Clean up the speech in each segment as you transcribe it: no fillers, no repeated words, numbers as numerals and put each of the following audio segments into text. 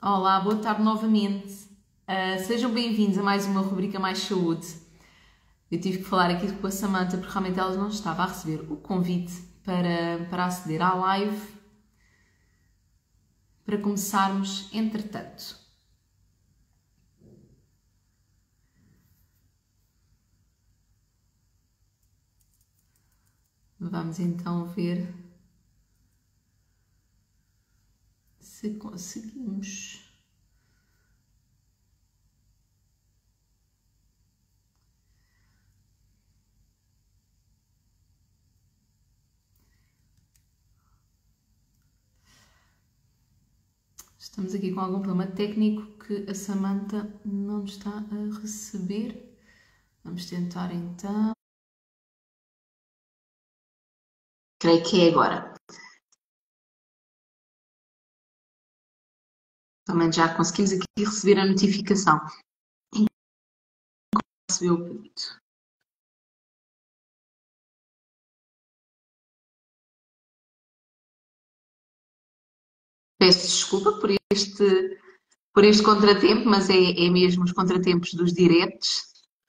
Olá, boa tarde novamente. Sejam bem-vindos a mais uma rubrica Mais Saúde. Eu tive que falar aqui com a Samantha porque realmente ela não estava a receber o convite para aceder à live para começarmos entretanto. Vamos então ver se conseguimos. Estamos aqui com algum problema técnico que a Samantha não está a receber. Vamos tentar então. Creio que é agora. Também já conseguimos aqui receber a notificação. Recebeu o pedido. Peço desculpa por este contratempo, mas é mesmo os contratempos dos diretos.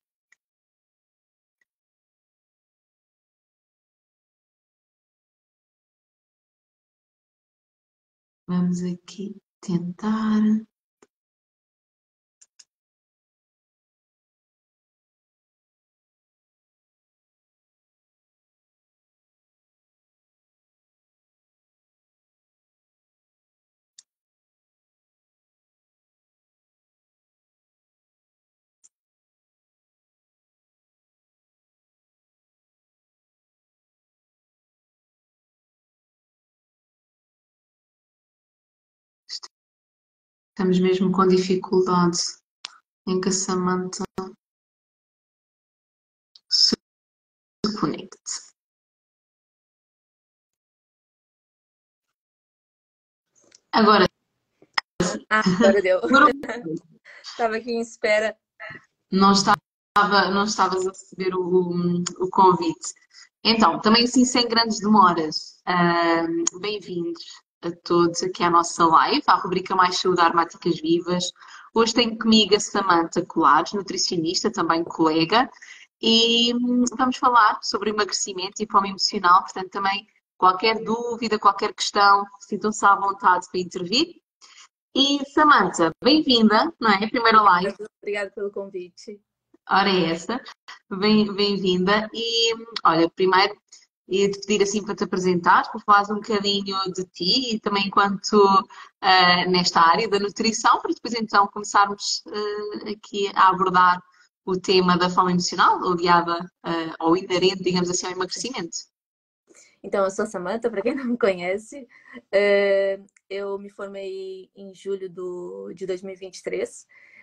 Vamos aqui tentar. Estamos mesmo com dificuldade em que a Samantha se conecte. Agora, Agora deu. Estava aqui em espera. não estavas a receber o convite. Então, também assim, sem grandes demoras, bem-vindos a todos aqui à nossa live, à rubrica Mais Saúde Aromáticas Vivas. Hoje tenho comigo a Samantha Colares, nutricionista, também colega, e vamos falar sobre emagrecimento e fome emocional. Portanto, também qualquer dúvida, qualquer questão, sintam-se à vontade para intervir. E Samantha, bem-vinda, não é? Primeira live. Obrigada pelo convite. Ora é essa, bem-vinda. E olha, primeiro ia-te pedir assim para te apresentar, para falares um bocadinho de ti e também enquanto nesta área da nutrição, para depois então começarmos aqui a abordar o tema da fome emocional, aliada ou inerente, digamos assim, ao emagrecimento. Então, eu sou a Samantha, para quem não me conhece. Eu me formei em julho de 2023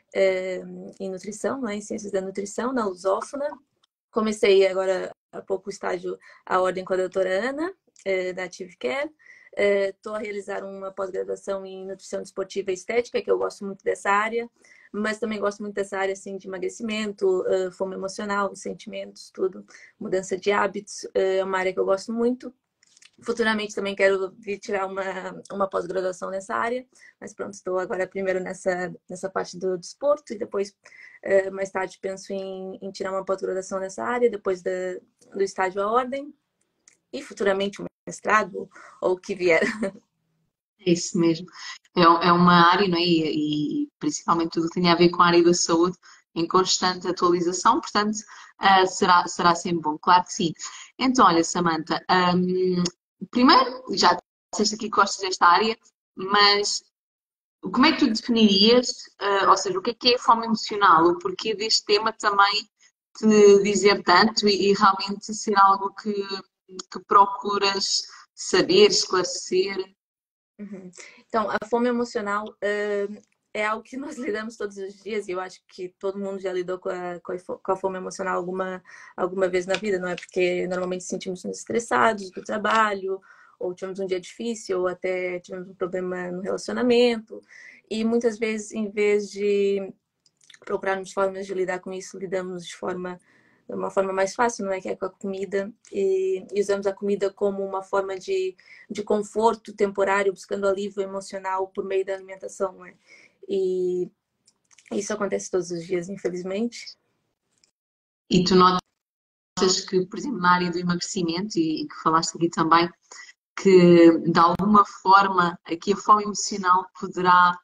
em nutrição, né, em ciências da nutrição, na Lusófona. Comecei agora há pouco o estágio à ordem com a doutora Ana, da Active Care. Estou a realizar uma pós-graduação em nutrição desportiva e estética, que eu gosto muito dessa área, mas também gosto muito dessa área assim, de emagrecimento, fome emocional, sentimentos, tudo, mudança de hábitos, é uma área que eu gosto muito. Futuramente também quero vir tirar uma pós-graduação nessa área, mas pronto, estou agora primeiro nessa parte do desporto e depois, mais tarde, penso em tirar uma pós-graduação nessa área, depois do estágio à ordem e futuramente um mestrado ou o que vier. É isso mesmo. É uma área, não é? E principalmente tudo que tem a ver com a área da saúde em constante atualização, portanto, será sempre bom, claro que sim. Então, olha, Samantha, primeiro, já disseste aqui que gostas desta área, mas como é que tu definirias, ou seja, o que é a fome emocional? O porquê deste tema também te dizer tanto e realmente ser algo que procuras saber, esclarecer? Uhum. Então, a fome emocional é algo que nós lidamos todos os dias e eu acho que todo mundo já lidou com a fome emocional alguma vez na vida, não é? Porque normalmente sentimos nos estressados do trabalho, ou tivemos um dia difícil, ou até tivemos um problema no relacionamento. E muitas vezes, em vez de procurarmos formas de lidar com isso, lidamos de uma forma mais fácil, não é? Que é com a comida, e usamos a comida como uma forma de conforto temporário, buscando alívio emocional por meio da alimentação, não é? E isso acontece todos os dias, infelizmente. E tu notas que, por exemplo, na área do emagrecimento, e que falaste aqui também, que de alguma forma aqui a fome emocional poderá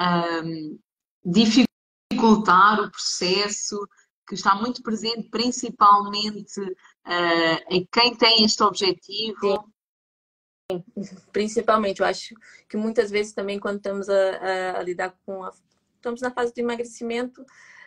dificultar o processo, que está muito presente principalmente em quem tem este Sim, objetivo. principalmente, eu acho que muitas vezes também quando estamos a lidar com estamos na fase do emagrecimento,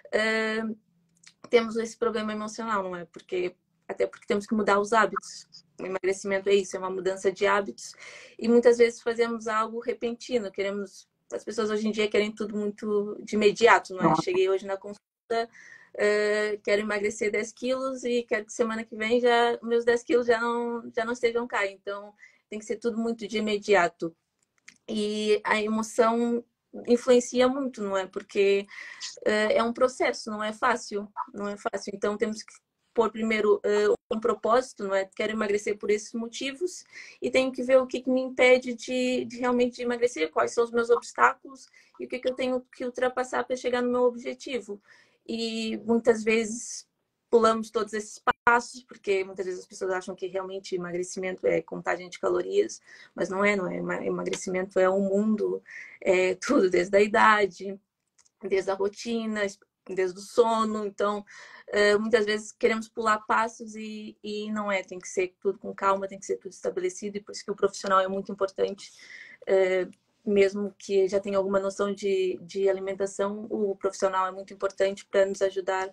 temos esse problema emocional, não é? Até porque temos que mudar os hábitos. O emagrecimento é isso, é uma mudança de hábitos. E muitas vezes fazemos algo repentino. As pessoas hoje em dia querem tudo muito de imediato, não é? Cheguei hoje na consulta, quero emagrecer 10 quilos e quero que semana que vem meus 10 quilos já não estejam cá. Então, tem que ser tudo muito de imediato. E a emoção influencia muito, não é? Porque é um processo, não é fácil, não é fácil. Então temos que pôr primeiro um propósito, não é? Quero emagrecer por esses motivos e tenho que ver o que me impede de realmente emagrecer, quais são os meus obstáculos e o que eu tenho que ultrapassar para chegar no meu objetivo. E muitas vezes pulamos todos esses passos, porque muitas vezes as pessoas acham que realmente emagrecimento é contagem de calorias, mas não é, não é. Emagrecimento é um mundo, é tudo, desde a idade, desde a rotina, desde o sono. Então, muitas vezes queremos pular passos e não é. Tem que ser tudo com calma, tem que ser tudo estabelecido. E por isso que o profissional é muito importante. Mesmo que já tenha alguma noção de alimentação, o profissional é muito importante para nos ajudar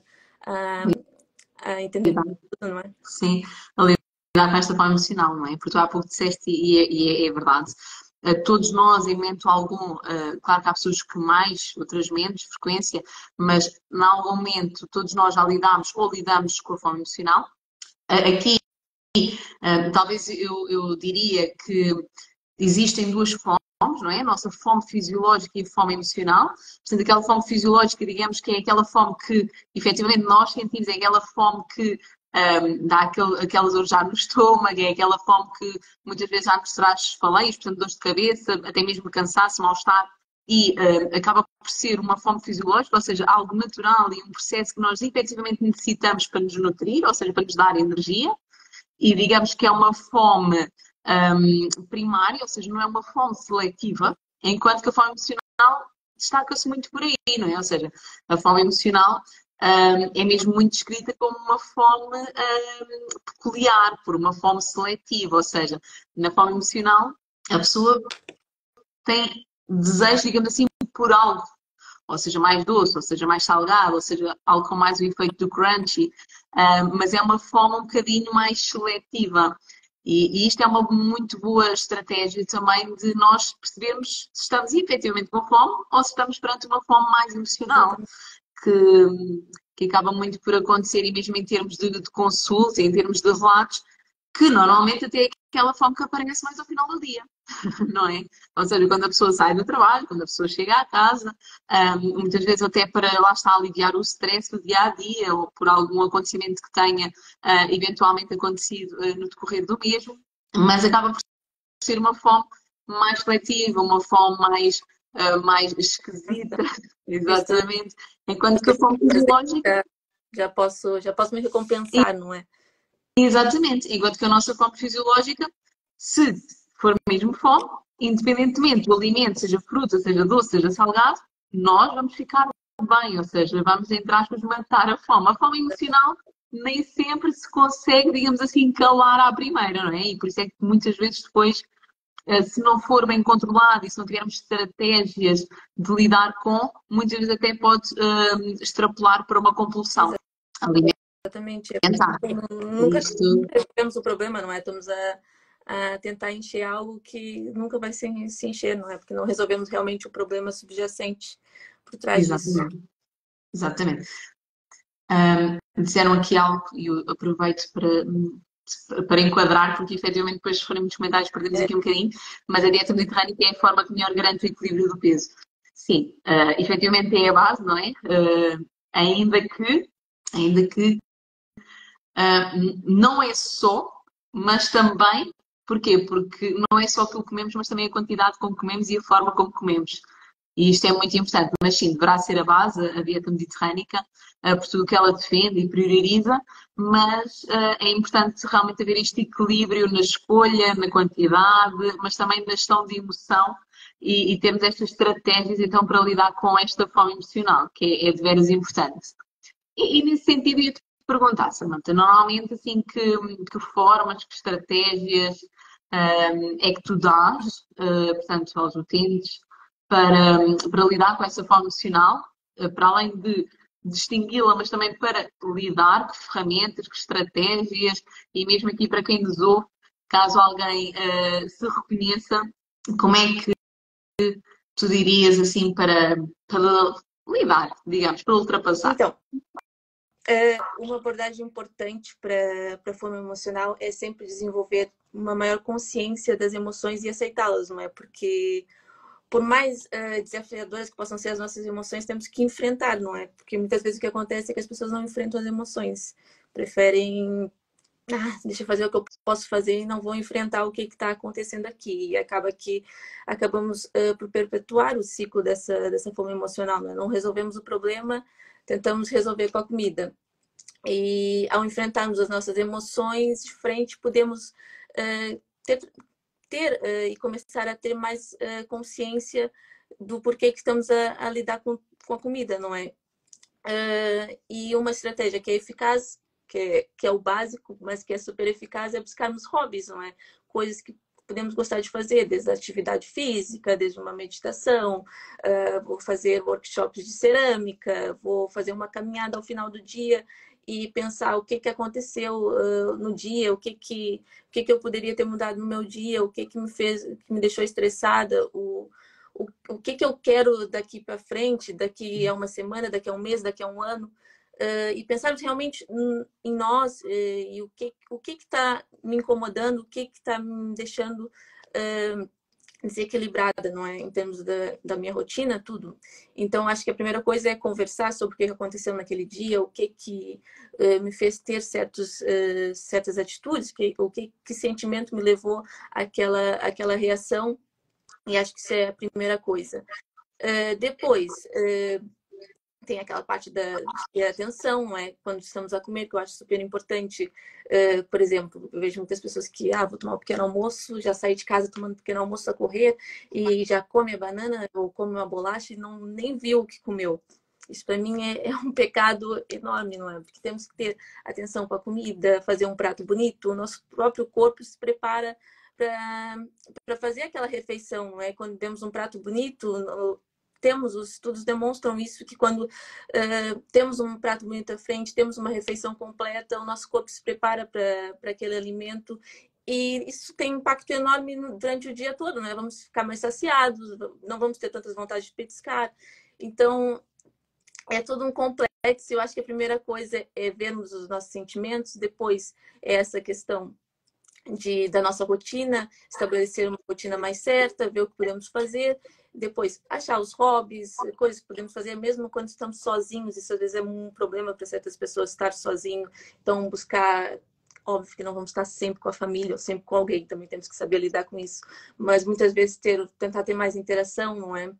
a entender tudo, não é? Sim, a lidar com esta forma emocional, não é? Porque tu há pouco disseste, é verdade, todos nós, em momento algum, claro que há pessoas que mais, outras menos frequência, mas em algum momento todos nós já lidamos ou lidamos com a fome emocional. Aqui, talvez eu diria que existem duas fomes, não é? A nossa fome fisiológica e a fome emocional. Portanto, aquela fome fisiológica, digamos que é aquela fome que efetivamente nós sentimos, é aquela fome que dá aquelas dores já no estômago, é aquela fome que muitas vezes já nos traz faleios, portanto, dores de cabeça, até mesmo cansaço, mal-estar, e acaba por ser uma fome fisiológica, ou seja, algo natural e um processo que nós efetivamente necessitamos para nos nutrir, ou seja, para nos dar energia, e digamos que é uma fome primária, ou seja, não é uma fome seletiva, enquanto que a fome emocional destaca-se muito por aí, não é? Ou seja, a fome emocional é mesmo muito descrita como uma fome peculiar, por uma fome seletiva, ou seja, na fome emocional a pessoa tem desejo, digamos assim, por algo, ou seja, mais doce, ou seja, mais salgado, ou seja, algo com mais o efeito do crunchy, mas é uma fome um bocadinho mais seletiva. E isto é uma muito boa estratégia também de nós percebermos se estamos efetivamente com fome ou se estamos perante uma fome mais emocional, Exatamente. que acaba muito por acontecer, e mesmo em termos de consulta, em termos de relatos, que normalmente até é aquela fome que aparece mais ao final do dia, não é? Ou seja, quando a pessoa sai do trabalho, quando a pessoa chega à casa, muitas vezes até para lá está aliviar o stress do dia a dia ou por algum acontecimento que tenha eventualmente acontecido no decorrer do mesmo, mas acaba por ser uma fome mais seletiva, uma fome mais esquisita, Questão exatamente. Enquanto que a fome fisiológica, já posso me recompensar, não é? exatamente, enquanto que a nossa fome fisiológica, se for mesmo fome, independentemente do alimento, seja fruta, seja doce, seja salgado, nós vamos ficar bem, ou seja, vamos, entre aspas, matar a fome. A fome emocional nem sempre se consegue, digamos assim, calar à primeira, não é? E por isso é que muitas vezes depois, se não for bem controlado e se não tivermos estratégias de lidar com, muitas vezes até pode extrapolar para uma compulsão alimentar. Exatamente. Nunca Isto, resolvemos o problema, não é? Estamos a tentar encher algo que nunca vai se encher, não é? Porque não resolvemos realmente o problema subjacente por trás disso. exatamente, exatamente. Disseram aqui algo e eu aproveito para enquadrar, porque efetivamente depois se forem muitos comentários perdemos É, aqui um bocadinho, mas a dieta mediterrânea é a forma que melhor garante o equilíbrio do peso. Sim, efetivamente é a base, não é? Ainda que não é só, mas também, porquê? Porque não é só aquilo que comemos, mas também a quantidade como comemos e a forma como comemos. e isto é muito importante, mas sim, deverá ser a base, a dieta mediterrânica, por tudo o que ela defende e prioriza, mas é importante realmente haver este equilíbrio na escolha, na quantidade, mas também na gestão de emoção e temos estas estratégias então para lidar com esta fome emocional, que é de veras importante. E nesse sentido, eu ia te perguntar, Samantha, normalmente, assim, que formas, que estratégias é que tu dás, portanto, aos utentes, para lidar com essa forma emocional, para além de distingui-la, mas também para lidar, que ferramentas, que estratégias, e mesmo aqui para quem nos ouve, caso alguém se reconheça, como é que tu dirias, assim, para lidar, digamos, para ultrapassar? Então, uma abordagem importante para a fome emocional é sempre desenvolver uma maior consciência das emoções e aceitá-las, não é? Porque por mais desafiadoras que possam ser as nossas emoções, temos que enfrentar, não é? Porque muitas vezes o que acontece é que as pessoas não enfrentam as emoções, preferem, deixa eu fazer o que eu posso fazer e não vão enfrentar o que está acontecendo aqui. E acaba que acabamos por perpetuar o ciclo dessa fome emocional, não é? Não resolvemos o problema, tentamos resolver com a comida. E ao enfrentarmos as nossas emoções de frente, podemos ter e começar a ter mais consciência do porquê que estamos a lidar com a comida, não é? E uma estratégia que é eficaz, que é o básico, mas que é super eficaz, é buscarmos hobbies, não é? Coisas que podemos gostar de fazer, desde a atividade física, desde uma meditação, vou fazer workshops de cerâmica, vou fazer uma caminhada ao final do dia e pensar o que aconteceu no dia, o que eu poderia ter mudado no meu dia, o que me fez, que me deixou estressada, o que eu quero daqui para frente, daqui a uma semana, daqui a um mês, daqui a um ano, e pensarmos realmente em nós e o que está me incomodando, o que está me deixando desequilibrada, não é? Em termos da minha rotina, tudo. Então, acho que a primeira coisa é conversar sobre o que aconteceu naquele dia, o que me fez ter certas atitudes, que sentimento me levou àquela reação. E acho que isso é a primeira coisa. Depois, tem aquela parte de ter atenção, não é? Quando estamos a comer, que eu acho super importante. Por exemplo, eu vejo muitas pessoas que, vou tomar um pequeno almoço, já saí de casa tomando um pequeno almoço a correr e já come a banana ou come uma bolacha e nem viu o que comeu. Isso para mim é um pecado enorme, não é? Porque temos que ter atenção com a comida, fazer um prato bonito, o nosso próprio corpo se prepara para fazer aquela refeição, não é? Quando temos um prato bonito, os estudos demonstram isso, que quando temos um prato bonito à frente, temos uma refeição completa, o nosso corpo se prepara para aquele alimento e isso tem um impacto enorme durante o dia todo, né? Vamos ficar mais saciados, não vamos ter tantas vontades de petiscar. Então, é todo um complexo. Eu acho que a primeira coisa é vermos os nossos sentimentos, depois é essa questão da nossa rotina, estabelecer uma rotina mais certa, ver o que podemos fazer, depois achar os hobbies, coisas que podemos fazer mesmo quando estamos sozinhos. Isso às vezes é um problema para certas pessoas, estar sozinho. Então, buscar, óbvio que não vamos estar sempre com a família ou sempre com alguém, também temos que saber lidar com isso, mas muitas vezes tentar ter mais interação, não é?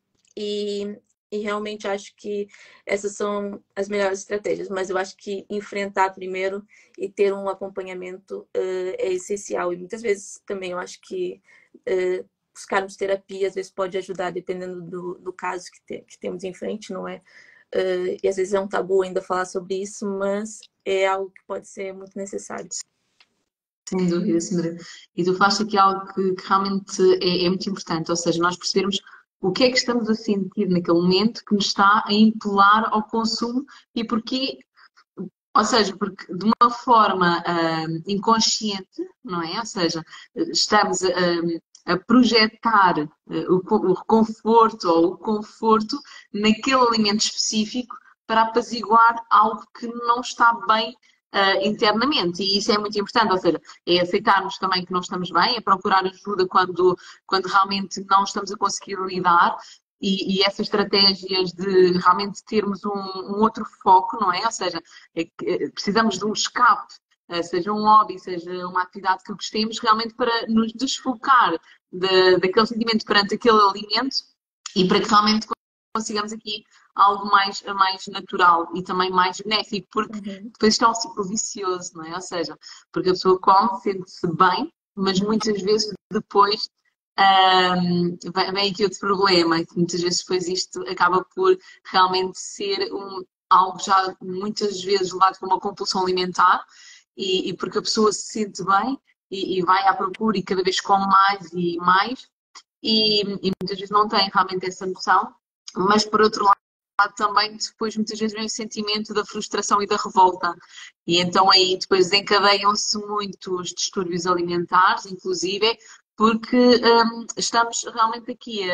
E realmente acho que essas são as melhores estratégias, mas eu acho que enfrentar primeiro e ter um acompanhamento é essencial. E muitas vezes também eu acho que buscarmos terapia às vezes pode ajudar, dependendo do caso que temos em frente, não é? E às vezes é um tabu ainda falar sobre isso, mas é algo que pode ser muito necessário. Sem dúvida, sem dúvida. E tu falaste aqui algo que realmente é muito importante, ou seja, nós percebermos o que é que estamos a sentir naquele momento que nos está a impelar ao consumo e porquê, ou seja, porque de uma forma inconsciente, não é? Ou seja, estamos a projetar o reconforto ou o conforto naquele alimento específico para apaziguar algo que não está bem internamente. E isso é muito importante, ou seja, é aceitarmos também que não estamos bem, é procurar ajuda quando realmente não estamos a conseguir lidar. E essas estratégias de realmente termos um outro foco, não é? Ou seja, precisamos de um escape, seja um hobby, seja uma atividade que gostemos, realmente para nos desfocar daquele sentimento perante aquele alimento e para que realmente consigamos aqui algo mais natural e também mais benéfico, porque Uhum. depois isto é um ciclo vicioso, não é? Ou seja, porque a pessoa come, sente-se bem, mas muitas vezes depois vem aqui outro problema, que muitas vezes depois isto acaba por realmente ser algo já muitas vezes levado para uma compulsão alimentar, e porque a pessoa se sente bem e vai à procura e cada vez come mais e mais, e muitas vezes não tem realmente essa noção, mas por outro lado também depois muitas vezes vem o sentimento da frustração e da revolta. E então aí depois desencadeiam-se muitos distúrbios alimentares, inclusive, porque estamos realmente aqui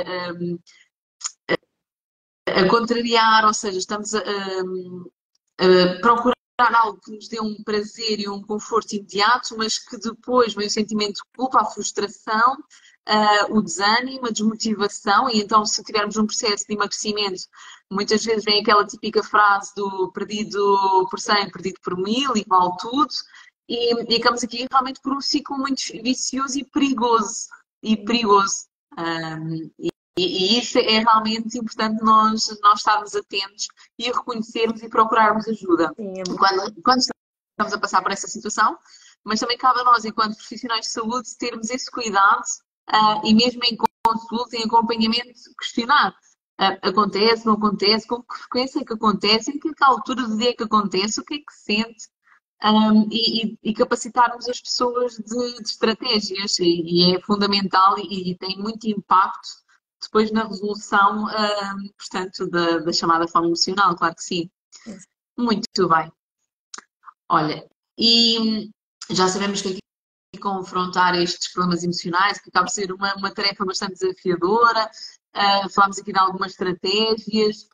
a contrariar, ou seja, estamos a procurar algo que nos dê um prazer e um conforto imediato, mas que depois vem o sentimento de culpa, a frustração, o desânimo, a desmotivação, e então se tivermos um processo de emagrecimento, muitas vezes vem aquela típica frase do perdido por 100, perdido por 1000, e vale tudo, e acabamos aqui realmente por um ciclo muito vicioso e perigoso, e perigoso. Um, e isso é realmente importante nós estarmos atentos e reconhecermos e procurarmos ajuda Sim, é muito. quando estamos a passar por essa situação, mas também cabe a nós, enquanto profissionais de saúde, termos esse cuidado e mesmo em consulta, em acompanhamento, questionar. Acontece, não acontece, com que frequência é que acontece, em que altura do dia é que acontece, o que é que sente, e capacitarmos as pessoas de estratégias, e é fundamental e tem muito impacto depois na resolução, portanto, da chamada fome emocional, claro que sim. Muito bem. Olha, e já sabemos que aqui confrontar estes problemas emocionais, que acaba por ser uma tarefa bastante desafiadora, falámos aqui de algumas estratégias.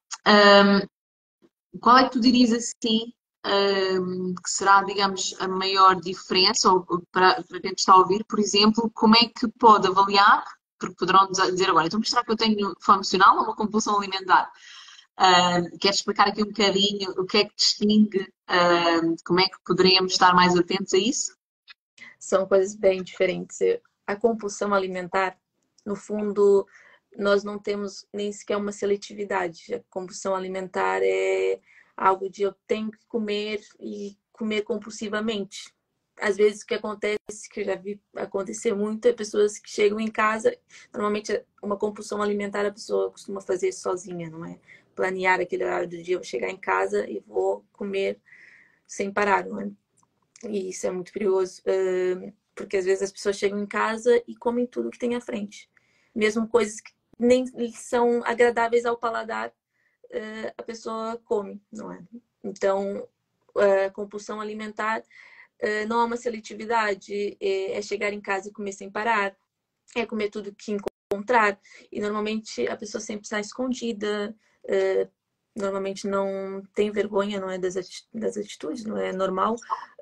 Qual é que tu dirias assim, que será, digamos, a maior diferença, ou para quem te está a ouvir, por exemplo, como é que pode avaliar, porque poderão dizer agora, então mostrar que eu tenho fome emocional ou uma compulsão alimentar? Queres explicar aqui um bocadinho o que é que distingue, como é que poderíamos estar mais atentos a isso? São coisas bem diferentes. A compulsão alimentar, no fundo, nós não temos nem sequer uma seletividade. A compulsão alimentar é algo de eu tenho que comer e comer compulsivamente. Às vezes o que acontece, que eu já vi acontecer muito, é pessoas que chegam em casa, normalmente uma compulsão alimentar a pessoa costuma fazer sozinha, não é? Planear aquele horário do dia, eu vou chegar em casa e vou comer sem parar, não é? E isso é muito perigoso, porque às vezes as pessoas chegam em casa e comem tudo que tem à frente. Mesmo coisas que nem são agradáveis ao paladar, a pessoa come, não é? Então, a compulsão alimentar não é uma seletividade, é chegar em casa e comer sem parar, é comer tudo que encontrar. E normalmente a pessoa sempre está escondida, normalmente não tem vergonha, não é, das atitudes, não é normal.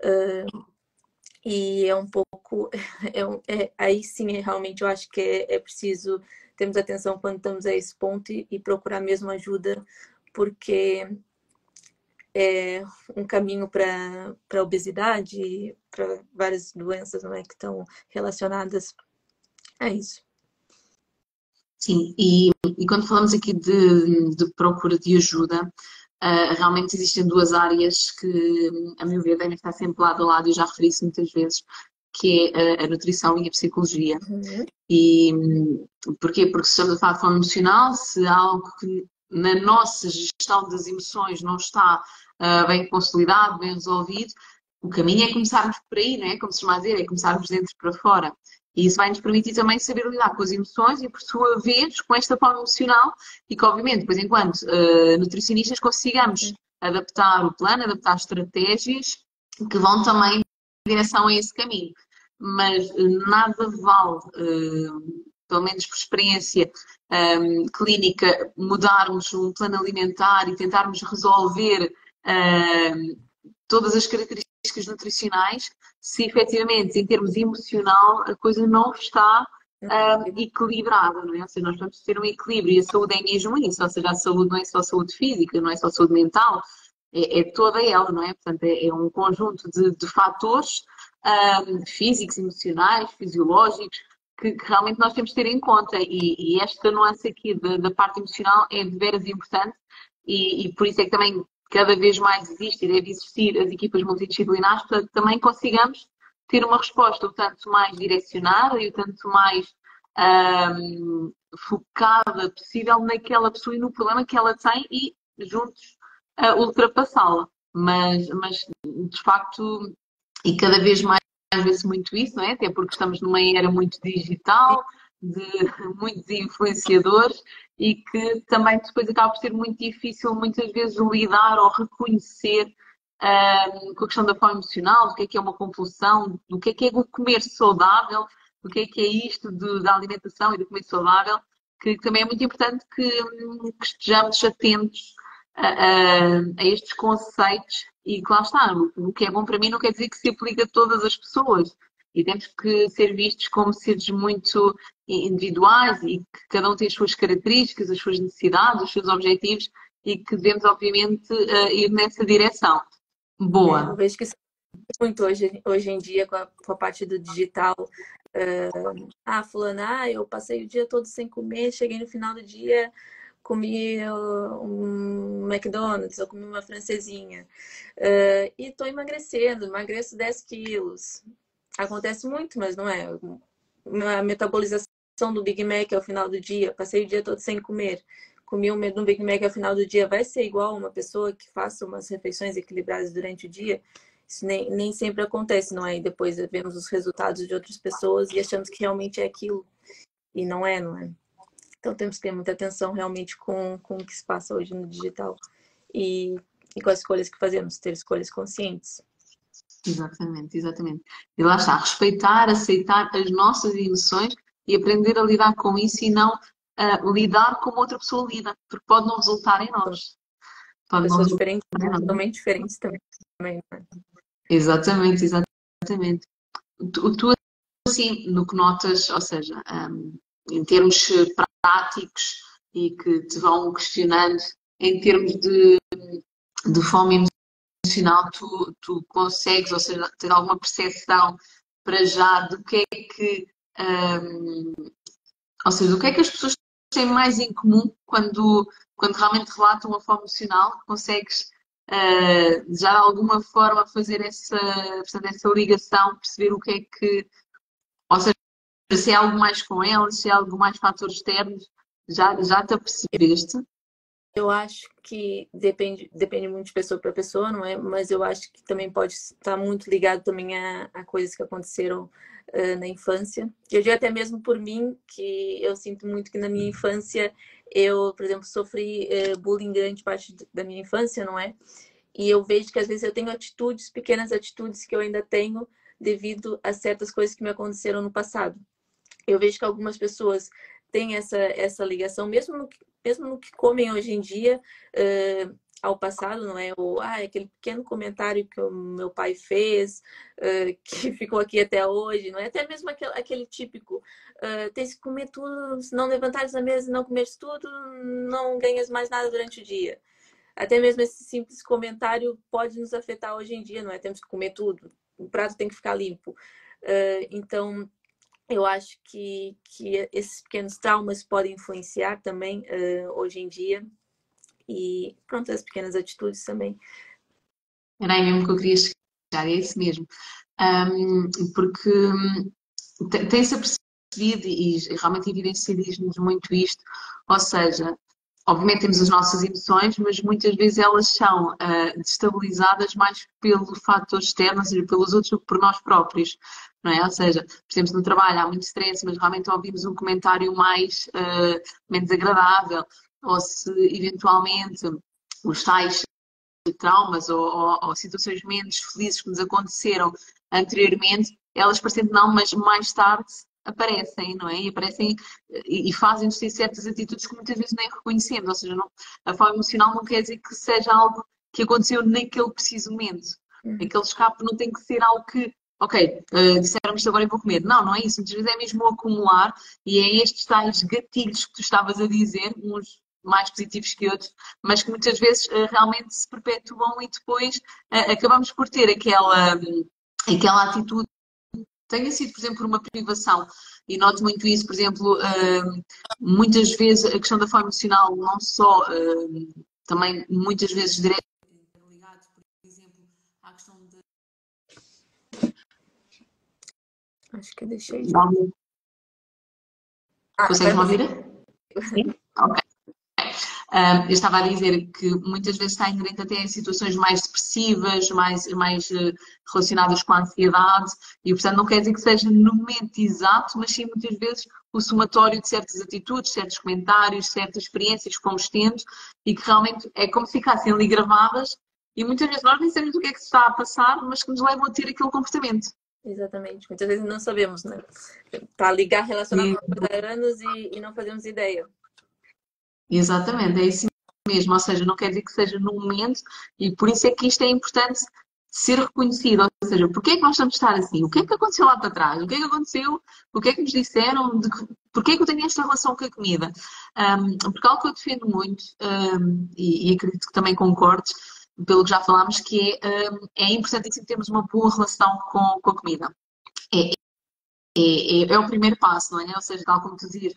E é um pouco, aí sim, realmente eu acho que é preciso termos atenção quando estamos a esse ponto e procurar mesmo ajuda, porque é um caminho para a obesidade, para várias doenças, não é, que estão relacionadas a isso. Sim, e quando falamos aqui de procura de ajuda, realmente existem duas áreas que, a meu ver, devem estar sempre lado a lado, e eu já referi isso muitas vezes, que é a nutrição e a psicologia. Uhum. E porquê? Porque se estamos a falar de fome emocional, se há algo que na nossa gestão das emoções não está bem consolidado, bem resolvido, o caminho é começarmos por aí, não é? Como se chama dizer, é começarmos de dentro para fora. E isso vai nos permitir também saber lidar com as emoções e, por sua vez, com esta fome emocional e que, obviamente, depois, enquanto nutricionistas, consigamos adaptar o plano, adaptar estratégias que vão também em direção a esse caminho. Mas nada vale, pelo menos por experiência clínica, mudarmos um plano alimentar e tentarmos resolver todas as características nutricionais se efetivamente, em termos emocional, a coisa não está equilibrada, não é? Ou seja, nós vamos ter um equilíbrio e a saúde é mesmo isso, ou seja, a saúde não é só saúde física, não é só saúde mental, é toda ela, não é? Portanto, é um conjunto de fatores físicos, emocionais, fisiológicos, que realmente nós temos de ter em conta. E esta nuance aqui da parte emocional é de veras importante e por isso é que também cada vez mais existe e deve existir as equipas multidisciplinares para que também consigamos ter uma resposta o tanto mais direcionada e o tanto mais focada possível naquela pessoa e no problema que ela tem e juntos ultrapassá-la. Mas, de facto, e cada vez mais vê-se muito isso, não é? Até porque estamos numa era muito digital, de muitos influenciadores e que também depois acaba por ser muito difícil muitas vezes lidar ou reconhecer com a questão da fome emocional, do que é uma compulsão, do que é o comer saudável, do que é isto da alimentação e do comer saudável, que também é muito importante que estejamos atentos a estes conceitos e que lá está, o que é bom para mim não quer dizer que se aplica a todas as pessoas. E temos que ser vistos como seres muito individuais e que cada um tem as suas características, as suas necessidades, os seus objetivos e que devemos, obviamente, ir nessa direção. Eu Boa. vejo que isso é muito hoje em dia com a parte do digital. Fulana, eu passei o dia todo sem comer, cheguei no final do dia, comi um McDonald's, eu comi uma francesinha. E tô emagrecendo, emagreço 10 quilos. Acontece muito, mas não é. A metabolização do Big Mac ao final do dia, passei o dia todo sem comer. Comi um Big Mac ao final do dia, vai ser igual uma pessoa que faça umas refeições equilibradas durante o dia? Isso nem sempre acontece, não é? E depois vemos os resultados de outras pessoas e achamos que realmente é aquilo. E não é, não é? Então temos que ter muita atenção realmente com o que se passa hoje no digital e com as escolhas que fazemos, ter escolhas conscientes. Exatamente, exatamente. E lá está, respeitar, aceitar as nossas emoções e aprender a lidar com isso e não lidar como outra pessoa lida, porque pode não resultar em São nós. Pode não pessoas resultar diferentes, em nós. totalmente diferentes também. Não é? Exatamente, exatamente. Tu, assim, no que notas, ou seja, em termos práticos e que te vão questionando, em termos de fome emocional, tu consegues, ou seja, ter alguma percepção para já do que é que, hum, ou seja, do que é que as pessoas têm mais em comum quando realmente relatam a fome emocional? Consegues já de alguma forma fazer portanto, essa ligação, perceber o que é que, ou seja, se é algo mais com elas, se é algo mais fatores externos, já te apercebeste? Eu acho que depende muito de pessoa para pessoa, não é? Mas eu acho que também pode estar muito ligado também a coisas que aconteceram na infância. Eu digo até mesmo por mim, que eu sinto muito que na minha infância eu, por exemplo, sofri bullying grande parte da minha infância, não é? E eu vejo que às vezes eu tenho atitudes, pequenas atitudes que eu ainda tenho devido a certas coisas que me aconteceram no passado. Eu vejo que algumas pessoas têm essa ligação, mesmo no que comem hoje em dia, ao passado, não é? Ou aquele pequeno comentário que o meu pai fez, que ficou aqui até hoje, não é? Até mesmo aquele típico, tens que comer tudo, se não levantares da mesa e não comeres tudo, não ganhas mais nada durante o dia. Até mesmo esse simples comentário pode nos afetar hoje em dia, não é? Temos que comer tudo, o prato tem que ficar limpo. Então, eu acho que esses pequenos traumas podem influenciar também hoje em dia. E pronto, as pequenas atitudes também. Era aí mesmo que eu queria chegar, é isso mesmo. Porque tem-se apercebido e realmente evidencia-nos muito isto, ou seja, obviamente temos as nossas emoções, mas muitas vezes elas são destabilizadas mais pelo fator externo, ou seja, pelos outros do que por nós próprios, não é? Ou seja, por exemplo, no trabalho há muito stress, mas realmente ouvimos um comentário mais menos agradável, ou se eventualmente os tais traumas ou situações menos felizes que nos aconteceram anteriormente, elas parecendo não, mas mais tarde aparecem, não é? E aparecem e fazem-nos ter certas atitudes que muitas vezes nem reconhecemos, ou seja, não, a fome emocional não quer dizer que seja algo que aconteceu naquele preciso momento. Aquele escape não tem que ser algo que, ok, disseram isto agora eu vou comer. Não, não é isso. Muitas vezes é mesmo o acumular e é estes tais gatilhos que tu estavas a dizer, uns mais positivos que outros, mas que muitas vezes realmente se perpetuam e depois acabamos por ter aquela atitude tenha sido, por exemplo, uma privação, e noto muito isso, por exemplo, muitas vezes a questão da forma emocional, não só, também muitas vezes direto ligado, por exemplo, à questão de. Acho que eu deixei de... Consegues Agora me ouvir? consigo. Sim? Ok. Eu estava a dizer que muitas vezes está inerente até a situações mais depressivas, mais relacionadas com a ansiedade, e portanto não quer dizer que seja no momento exato, mas sim muitas vezes o somatório de certas atitudes, certos comentários, certas experiências que fomos tendo, e que realmente é como se ficassem ali gravadas, e muitas vezes nós nem sabemos o que é que se está a passar, mas que nos levam a ter aquele comportamento. Exatamente. Muitas vezes não sabemos, né? Tá ligar relacionado há anos e não fazemos ideia. Exatamente, é isso mesmo, ou seja, não quer dizer que seja no momento, e por isso é que isto é importante ser reconhecido, ou seja, porque é que nós estamos a estar assim? O que é que aconteceu lá para trás? O que é que aconteceu? O que é que nos disseram? Porque é que eu tenho esta relação com a comida? Porque algo que eu defendo muito, e acredito que também concordes, pelo que já falámos, que é importantíssimo termos uma boa relação com a comida. É, é o primeiro passo, não é? Ou seja, tal como tu dizias,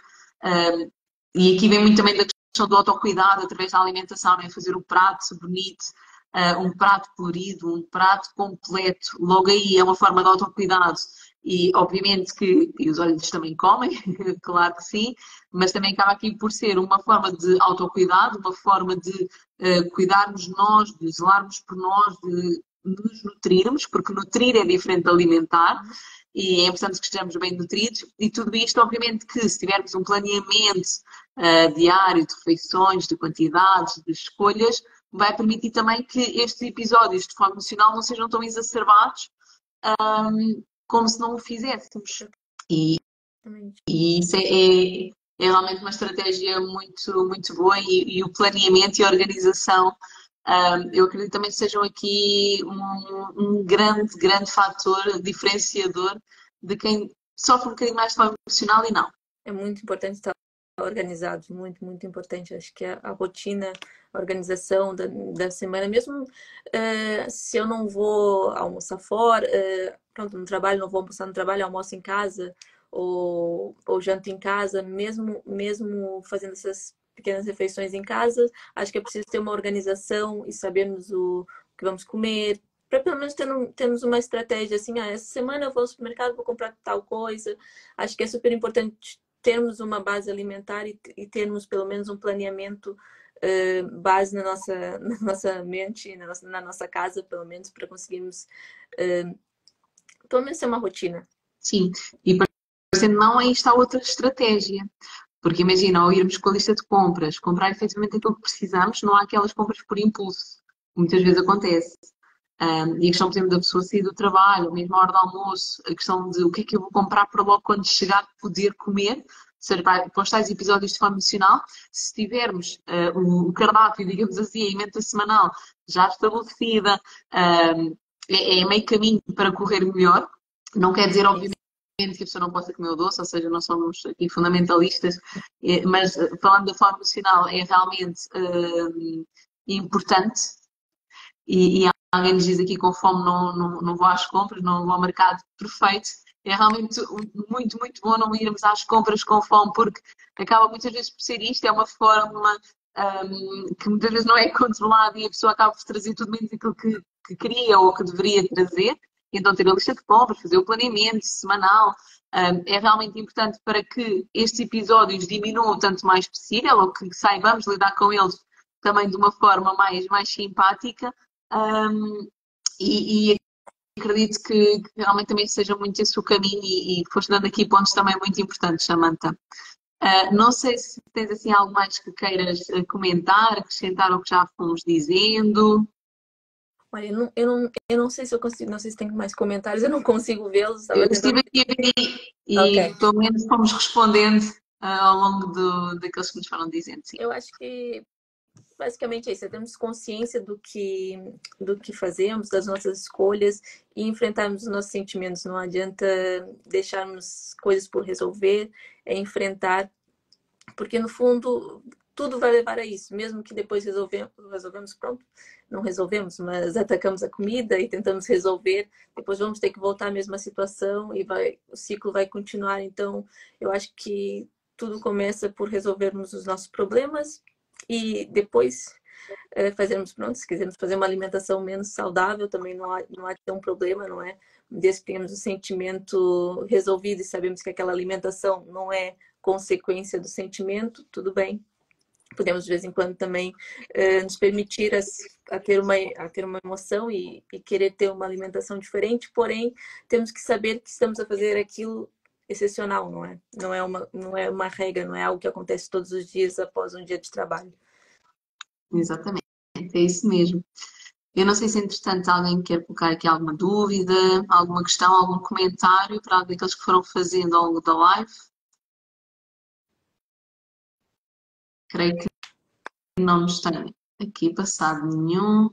e aqui vem muito também da questão do autocuidado através da alimentação, não é? Fazer o prato bonito, um prato colorido, um prato completo, logo aí é uma forma de autocuidado. E obviamente que e os olhos também comem, claro que sim, mas também acaba aqui por ser uma forma de autocuidado, uma forma de cuidarmos nós, de zelarmos por nós, de nos nutrirmos, porque nutrir é diferente de alimentar, e é importante que estejamos bem nutridos, e tudo isto, obviamente, que se tivermos um planeamento diário de refeições, de quantidades, de escolhas, vai permitir também que estes episódios de forma emocional não sejam tão exacerbados como se não o fizéssemos. E, e isso é realmente uma estratégia muito, muito boa e o planeamento e a organização, eu acredito também que sejam aqui um grande, grande fator diferenciador de quem sofre um bocadinho mais de forma emocional e não. É muito importante estar organizado, muito, muito importante. Acho que a rotina, a organização da semana, mesmo se eu não vou almoçar fora, pronto, no trabalho, não vou almoçar no trabalho, almoço em casa ou janto em casa, mesmo fazendo essas pequenas refeições em casa, acho que é preciso ter uma organização e sabermos o que vamos comer, para pelo menos termos uma estratégia assim, essa semana eu vou ao supermercado, vou comprar tal coisa. Acho que é super importante termos uma base alimentar e termos pelo menos um planeamento base na nossa mente, na nossa casa, pelo menos, para conseguirmos pelo menos ter uma rotina. Sim, e parecendo não, aí está outra estratégia. Porque imagina, ao irmos com a lista de compras, comprar efetivamente aquilo que precisamos, não há aquelas compras por impulso, que muitas vezes acontece. E a questão, por exemplo, da pessoa sair do trabalho, ou mesmo à hora do almoço, a questão de o que é que eu vou comprar para logo quando chegar poder comer, ou seja, para os tais episódios de forma emocional, se tivermos o cardápio, digamos assim, a emenda semanal já estabelecida, é meio caminho para correr melhor. Não quer dizer, obviamente, que a pessoa não possa comer o doce, ou seja, não somos aqui fundamentalistas, mas falando da forma emocional, é realmente importante. E alguém nos diz aqui com fome não vou às compras, não vou ao mercado, perfeito. É realmente muito, muito bom não irmos às compras com fome, porque acaba muitas vezes por ser isto, é uma forma que muitas vezes não é controlada e a pessoa acaba por trazer tudo menos aquilo que queria ou que deveria trazer. Então, ter a lista de compras, fazer o planeamento semanal, é realmente importante para que estes episódios diminuam o tanto mais possível ou que saibamos lidar com eles também de uma forma mais simpática. E acredito que realmente também seja muito esse o caminho e foste dando aqui pontos também muito importantes, Samantha. Não sei se tens assim algo mais que queiras comentar, acrescentar ao que já fomos dizendo. Olha, eu não sei se eu consigo, não sei se tem mais comentários, eu não consigo vê-los, Eu estava tentando. estive aqui a ver Ok. e pelo menos fomos respondendo ao longo daqueles que nos foram dizendo, sim. Eu acho que basicamente é isso, é termos consciência do que fazemos, das nossas escolhas e enfrentarmos os nossos sentimentos. Não adianta deixarmos coisas por resolver, é enfrentar, porque no fundo tudo vai levar a isso, mesmo que depois resolvemos, pronto, não resolvemos, mas atacamos a comida e tentamos resolver, depois vamos ter que voltar à mesma situação e o ciclo vai continuar. Então, eu acho que tudo começa por resolvermos os nossos problemas e depois fazermos, pronto, se quisermos fazer uma alimentação menos saudável, também não há de ter um problema, não é? Desde que tenhamos o sentimento resolvido e sabemos que aquela alimentação não é consequência do sentimento, tudo bem. Podemos, de vez em quando, também nos permitir a ter uma emoção e querer ter uma alimentação diferente, porém, temos que saber que estamos a fazer aquilo excepcional, não é? Não é uma regra, não é algo que acontece todos os dias após um dia de trabalho. Exatamente, é isso mesmo. Eu não sei se, entretanto, alguém quer colocar aqui alguma dúvida, alguma questão, algum comentário para aqueles que foram fazendo ao longo da live. Creio que não nos tem aqui passado nenhum.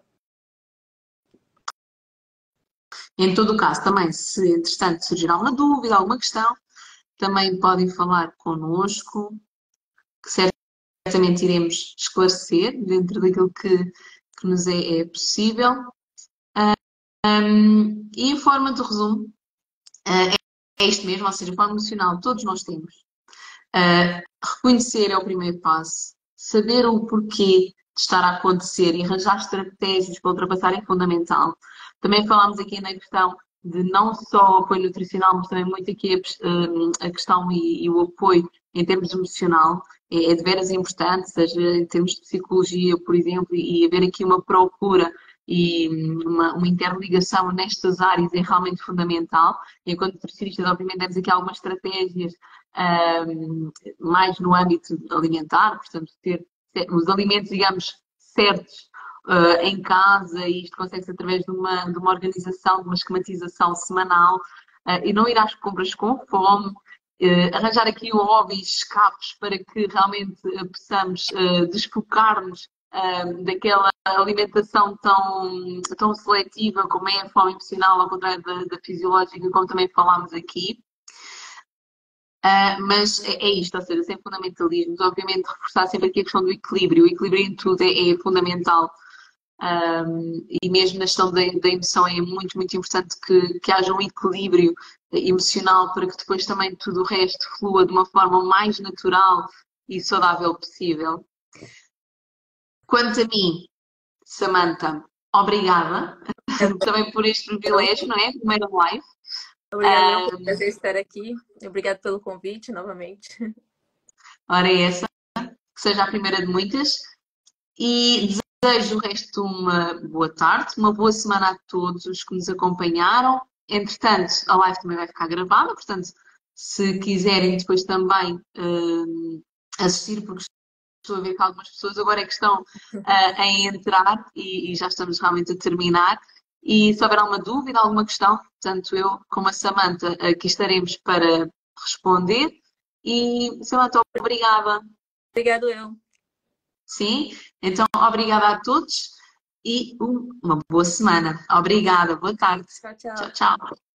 Em todo o caso, também, se entretanto surgir alguma dúvida, alguma questão, também podem falar connosco, que certamente iremos esclarecer dentro daquilo que nos é possível. E em forma de resumo, é isto mesmo, ou seja, a forma emocional todos nós temos. Reconhecer é o primeiro passo, saber o porquê de estar a acontecer e arranjar estratégias para ultrapassar é fundamental. Também falámos aqui na questão de não só apoio nutricional, mas também muito aqui a questão e o apoio em termos emocional é de veras importante, seja em termos de psicologia, por exemplo, e haver aqui uma procura e uma interligação nestas áreas é realmente fundamental. Enquanto nutricionistas, obviamente, temos aqui algumas estratégias mais no âmbito alimentar, portanto, ter os alimentos, digamos, certos em casa, e isto consegue-se através de uma organização, de uma esquematização semanal, e não ir às compras com fome, arranjar aqui hobbies, escapes, para que realmente possamos desfocar-nos daquela alimentação tão seletiva como é a fome emocional, ao contrário da fisiológica, como também falámos aqui. Mas é isto, ou seja, sem fundamentalismos, obviamente reforçar sempre aqui a questão do equilíbrio. O equilíbrio em tudo é fundamental. E mesmo na questão da emoção é muito importante que haja um equilíbrio emocional para que depois também tudo o resto flua de uma forma mais natural e saudável possível. Quanto a mim, Samantha, obrigada também por este privilégio, não é? Primeira live. Obrigada, foi um prazer estar aqui. Obrigada pelo convite novamente. Ora, é essa, que seja a primeira de muitas. E desejo o resto de uma boa tarde, uma boa semana a todos os que nos acompanharam. Entretanto, a live também vai ficar gravada, portanto, se quiserem depois também assistir, porque estou a ver que algumas pessoas agora é que estão em entrar e já estamos realmente a terminar. E se houver alguma dúvida, alguma questão, tanto eu como a Samantha aqui estaremos para responder. E, Samantha, obrigada. Obrigado, eu. Sim, então obrigada a todos e uma boa semana. Obrigada, boa tarde. Tchau, tchau. Tchau, tchau.